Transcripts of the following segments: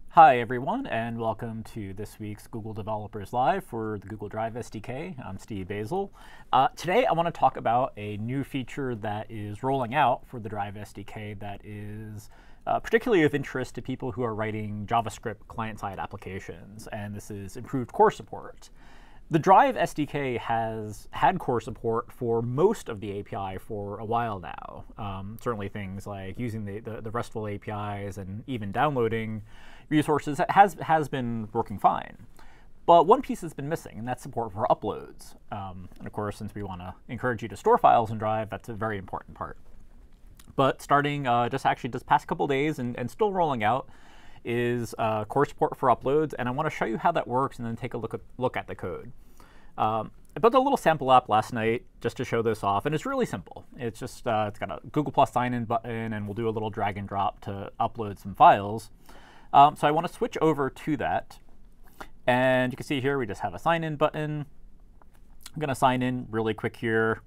Hi everyone, and welcome to this week's Google Developers Live for the Google Drive SDK. I'm Steve Basil. Today I want to talk about a new feature that is rolling out for the Drive SDK that is particularly of interest to people who are writing JavaScript client-side applications, and this is improved CORS support. The Drive SDK has had CORS support for most of the API for a while now. Certainly things like using the RESTful APIs and even downloading resources has been working fine. But one piece has been missing, and that's support for uploads. And of course, since we want to encourage you to store files in Drive, that's a very important part. But starting just this past couple days and still rolling out is CORS support for uploads, and I want to show you how that works and then take a look at the code. I built a little sample app last night just to show this off, and it's really simple. It's just it's got a Google+ sign-in button, and we'll do a little drag and drop to upload some files. So I want to switch over to that, and you can see here we just have a sign-in button. I'm going to sign in really quick here.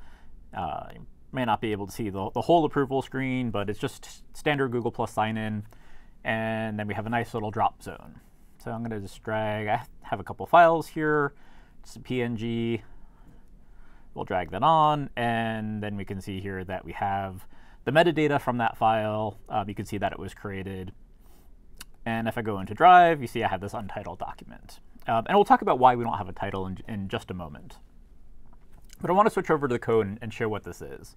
You may not be able to see the whole approval screen, but it's just standard Google+ sign-in. And then we have a nice little drop zone. So I'm going to just drag. I have a couple files here. Just a PNG. We'll drag that on, and then we can see here that we have the metadata from that file. You can see that it was created. And if I go into Drive, you see I have this untitled document. And we'll talk about why we don't have a title in just a moment. But I want to switch over to the code and show what this is.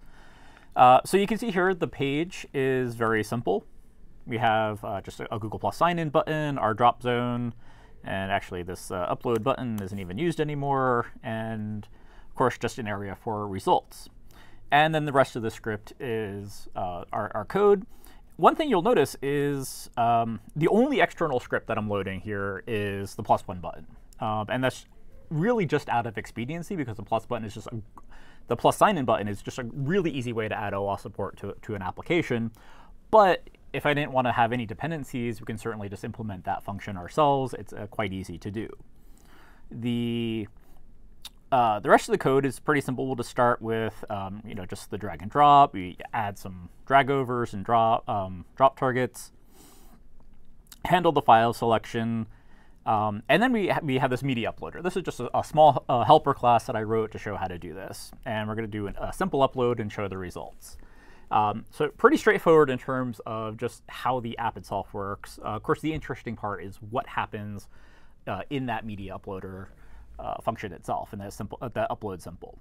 So you can see here the page is very simple. We have just a Google+ sign-in button, our drop zone, and actually this upload button isn't even used anymore, and of course just an area for results. And then the rest of the script is our code. One thing you'll notice is the only external script that I'm loading here is the +1 button. And that's really just out of expediency, because the plus button is just the plus sign-in button is just a really easy way to add OAuth support to an application. But if I didn't want to have any dependencies, we can certainly just implement that function ourselves. It's quite easy to do. The rest of the code is pretty simple. We'll just start with just the drag and drop. We add some drag overs and drop targets, handle the file selection, and then we have this media uploader. This is just a small helper class that I wrote to show how to do this. And we're going to do a simple upload and show the results. So pretty straightforward in terms of just how the app itself works. Of course, the interesting part is what happens in that media uploader function itself, and that upload simple.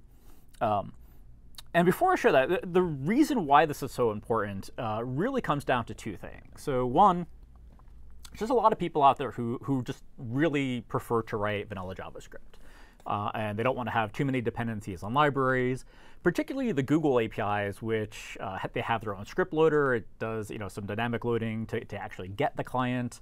And before I show that, the reason why this is so important really comes down to two things. So one, there's a lot of people out there who just really prefer to write vanilla JavaScript. And they don't want to have too many dependencies on libraries, particularly the Google APIs, which they have their own script loader. It does some dynamic loading to actually get the client.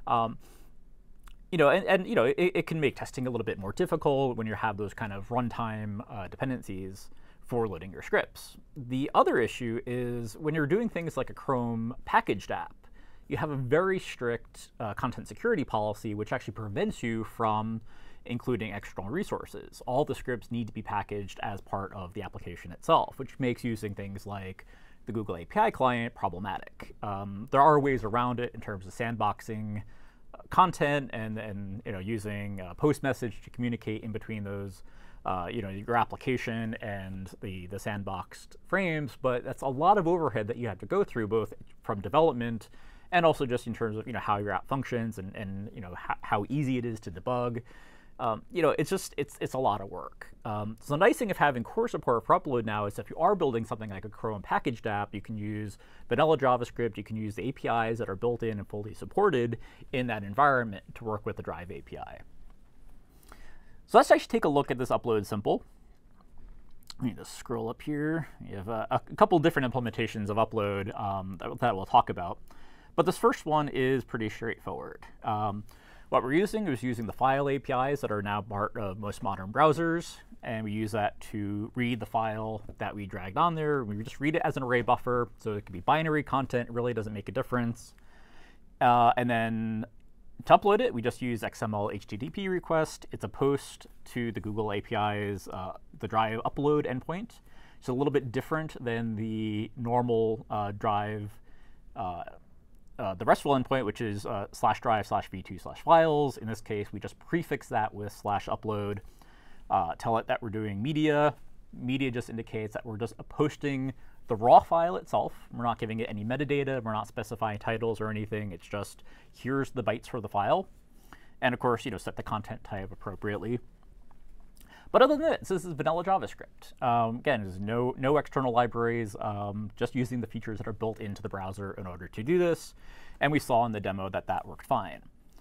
It can make testing a little bit more difficult when you have those kind of runtime dependencies for loading your scripts. The other issue is when you're doing things like a Chrome packaged app, you have a very strict content security policy, which actually prevents you from including external resources. All the scripts need to be packaged as part of the application itself, which makes using things like the Google API client problematic. There are ways around it in terms of sandboxing content and using post message to communicate in between those your application and the sandboxed frames, but that's a lot of overhead that you have to go through, both from development and also just in terms of how your app functions and how easy it is to debug. It's a lot of work. So the nice thing of having CORS support for upload now is if you are building something like a Chrome packaged app, you can use vanilla JavaScript, you can use the APIs that are built in and fully supported in that environment to work with the Drive API. So let's actually take a look at this upload simple. Let me just scroll up here. You have a couple different implementations of upload that we'll talk about. But this first one is pretty straightforward. What we're using is using the file APIs that are now part of most modern browsers, and we use that to read the file that we dragged on there. We just read it as an array buffer, so it could be binary content. It really doesn't make a difference. And then to upload it, we just use XML HTTP request. It's a post to the Google API's the Drive upload endpoint. It's a little bit different than the normal Drive the RESTful endpoint, which is /drive/v2/files. In this case, we just prefix that with /upload. Tell it that we're doing media. Media just indicates that we're just posting the raw file itself. We're not giving it any metadata. We're not specifying titles or anything. It's just here's the bytes for the file. And of course, set the content type appropriately. But other than this is vanilla JavaScript. Again, there's no external libraries, just using the features that are built into the browser in order to do this. And we saw in the demo that that worked fine.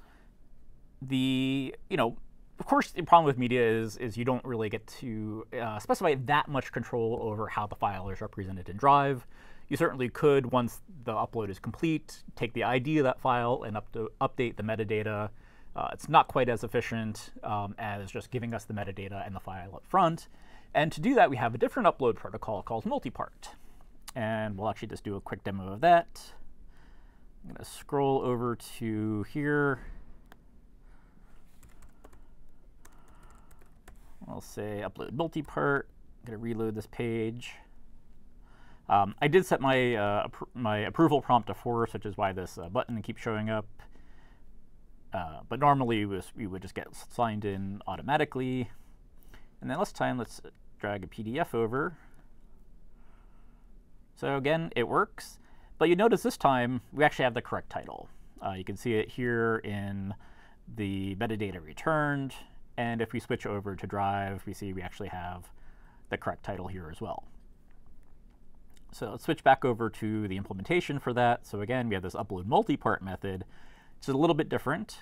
Of course, the problem with media is you don't really get to specify that much control over how the file is represented in Drive. You certainly could, once the upload is complete, take the ID of that file and update the metadata. It's not quite as efficient as just giving us the metadata and the file up front. And to do that, we have a different upload protocol called multipart. And we'll actually just do a quick demo of that. I'm going to scroll over to here. I'll say upload multipart. I'm going to reload this page. I did set my my approval prompt to force, which is why this button keeps showing up. But normally we would just get signed in automatically. And then this time, let's drag a PDF over. So again, it works. But you notice this time, we actually have the correct title. You can see it here in the metadata returned. And if we switch over to Drive, we see we actually have the correct title here as well. So let's switch back over to the implementation for that. So again, we have this upload multipart method. It's a little bit different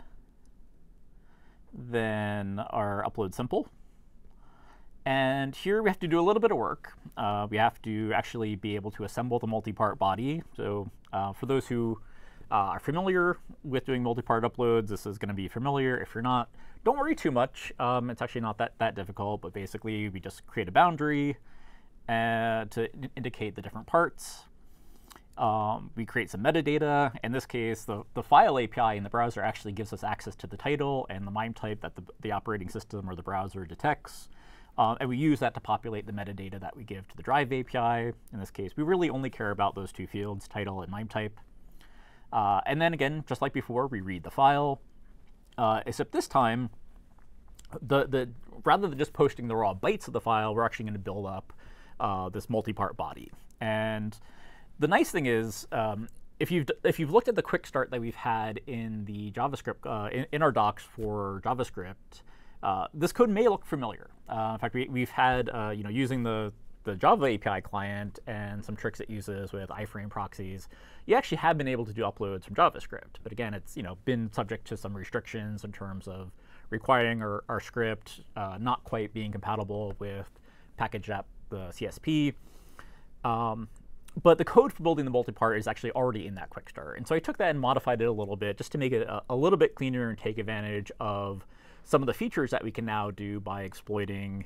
than our upload simple. And here we have to do a little bit of work. We have to actually be able to assemble the multipart body. So for those who are familiar with doing multipart uploads, this is going to be familiar. If you're not, don't worry too much. It's actually not that difficult, but basically we just create a boundary to indicate the different parts. We create some metadata. In this case, the file API in the browser actually gives us access to the title and the MIME type that the operating system or the browser detects. And we use that to populate the metadata that we give to the Drive API. In this case, we really only care about those two fields, title and MIME type. And then again, just like before, we read the file. Except this time, rather than just posting the raw bytes of the file, we're actually going to build up this multipart body. And the nice thing is, if you've looked at the quick start that we've had in the JavaScript in our docs for JavaScript, this code may look familiar. In fact, we've had using the Java API client and some tricks it uses with iframe proxies, you actually have been able to do uploads from JavaScript. But again, it's been subject to some restrictions in terms of requiring our script not quite being compatible with package.app, the CSP. But the code for building the multipart is actually already in that quick start. And so I took that and modified it a little bit just to make it a little bit cleaner and take advantage of some of the features that we can now do by exploiting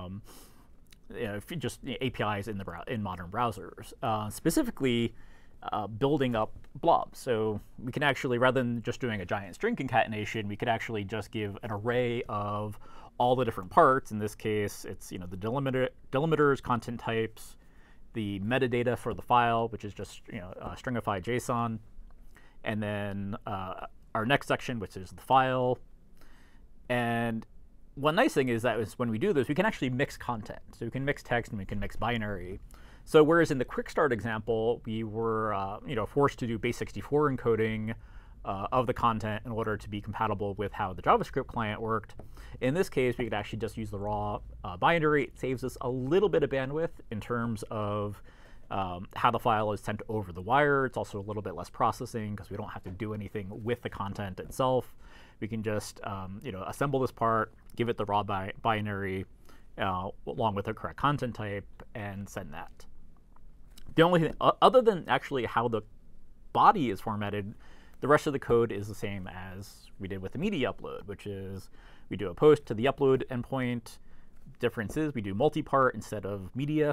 just APIs in modern browsers, specifically building up blobs. So we can actually, rather than just doing a giant string concatenation, we could actually just give an array of all the different parts. In this case, it's the delimiters, content types, the metadata for the file, which is just stringified JSON, and then our next section, which is the file. And one nice thing is that when we do this, we can actually mix content. So we can mix text and we can mix binary. So whereas in the quick start example, we were forced to do base64 encoding of the content in order to be compatible with how the JavaScript client worked. In this case, we could actually just use the raw binary. It saves us a little bit of bandwidth in terms of how the file is sent over the wire. It's also a little bit less processing because we don't have to do anything with the content itself. We can just assemble this part, give it the raw binary along with the correct content type, and send that. The only thing, other than actually how the body is formatted, the rest of the code is the same as we did with the media upload, which is we do a post to the upload endpoint. Difference is we do multipart instead of media.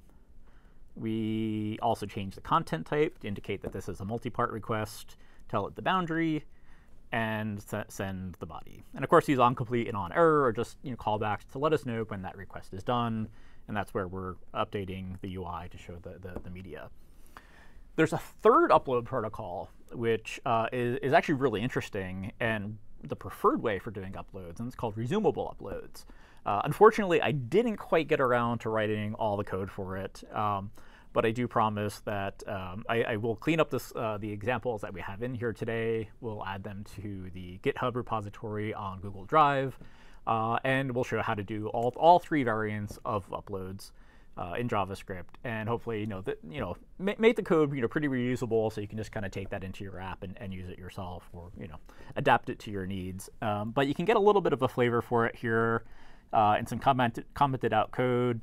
We also change the content type to indicate that this is a multipart request, tell it the boundary, and send the body. And of course, these on-complete and on-error are just callbacks to let us know when that request is done. And that's where we're updating the UI to show the media. There's a third upload protocol, which is actually really interesting and the preferred way for doing uploads, and it's called Resumable Uploads. Unfortunately, I didn't quite get around to writing all the code for it, but I do promise that I will clean up the examples that we have in here today. We'll add them to the GitHub repository on Google Drive, and we'll show how to do all three variants of uploads in JavaScript, and hopefully, make the code pretty reusable, so you can just kind of take that into your app and use it yourself, or adapt it to your needs. But you can get a little bit of a flavor for it here in some commented out code.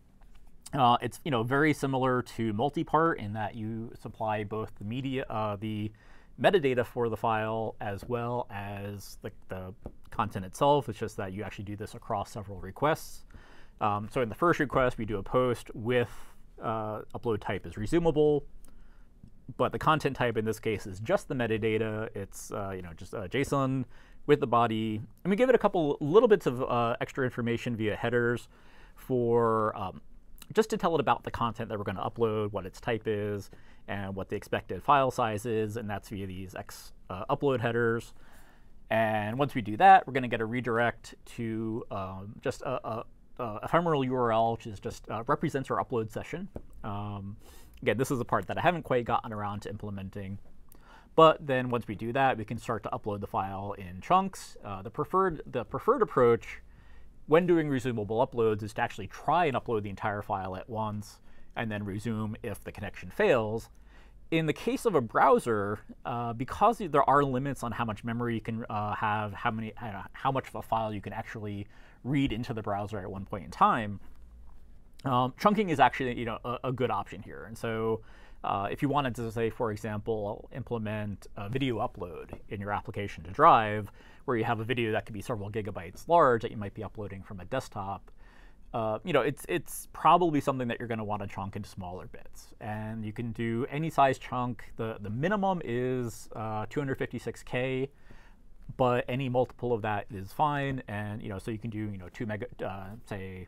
It's very similar to multipart in that you supply both the metadata for the file as well as the content itself. It's just that you actually do this across several requests. So in the first request, we do a post with upload type is resumable, but the content type in this case is just the metadata. It's just JSON with the body, and we give it a little bits of extra information via headers for just to tell it about the content that we're going to upload, what its type is, and what the expected file size is, and that's via these upload headers. And once we do that, we're going to get a redirect to just a ephemeral URL, which is just represents our upload session. Again, this is the part that I haven't quite gotten around to implementing. But then once we do that, we can start to upload the file in chunks. The preferred approach when doing resumable uploads is to actually try and upload the entire file at once and then resume if the connection fails. In the case of a browser, because there are limits on how much memory you can have, how much of a file you can actually read into the browser at one point in time, chunking is actually a good option here. And so if you wanted to, say, for example, implement a video upload in your application to Drive, where you have a video that could be several gigabytes large that you might be uploading from a desktop, it's probably something that you're going to want to chunk into smaller bits. And you can do any size chunk. The minimum is 256K, but any multiple of that is fine. And so you can do 2 mega, say,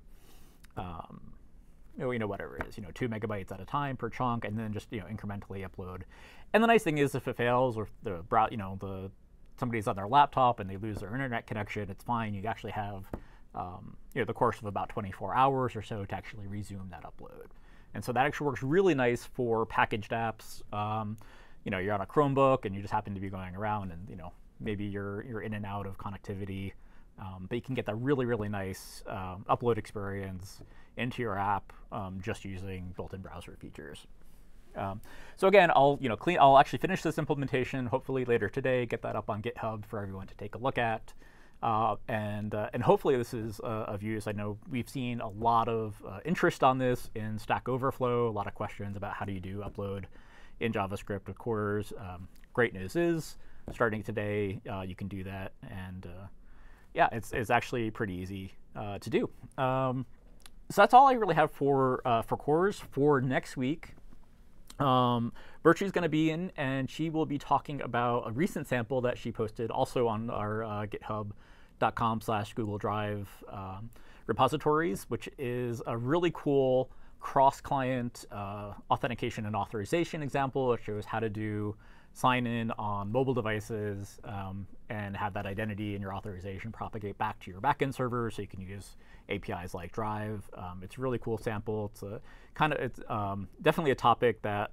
whatever it is, 2 megabytes at a time per chunk, and then just incrementally upload. And the nice thing is, if it fails, or if somebody's on their laptop and they lose their internet connection, it's fine. You actually have the course of about 24 hours or so to actually resume that upload. And so that actually works really nice for packaged apps. You're on a Chromebook and you just happen to be going around, and maybe you're in and out of connectivity, but you can get that really, really nice upload experience into your app just using built-in browser features. So again, I'll actually finish this implementation hopefully later today, get that up on GitHub for everyone to take a look at. And hopefully this is of use. I know we've seen a lot of interest on this in Stack Overflow, a lot of questions about how do you do upload in JavaScript with CORS. Great news is, starting today, you can do that. And yeah, it's actually pretty easy to do. So that's all I really have for CORS for next week. Virtue's going to be in, and she will be talking about a recent sample that she posted also on our github.com/Google Drive repositories, which is a really cool cross-client authentication and authorization example. It shows how to do sign-in on mobile devices and have that identity and your authorization propagate back to your backend server, so you can use APIs like Drive. It's a really cool sample. It's definitely a topic that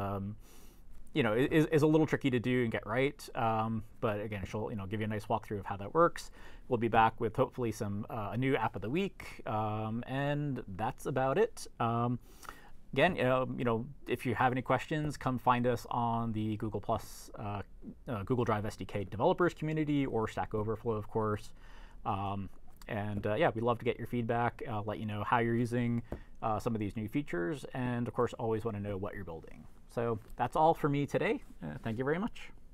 is a little tricky to do and get right. But again, she'll give you a nice walkthrough of how that works. We'll be back with hopefully a new app of the week, and that's about it. Again, if you have any questions, come find us on the Google Drive SDK developers community, or Stack Overflow, of course. Yeah, we'd love to get your feedback, let you know how you're using some of these new features, and of course, always want to know what you're building. So that's all for me today. Thank you very much.